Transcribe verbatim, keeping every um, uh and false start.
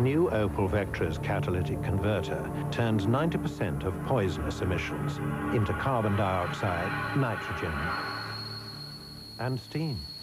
new Opel Vectra's catalytic converter turns ninety percent of poisonous emissions into carbon dioxide, nitrogen, and steam.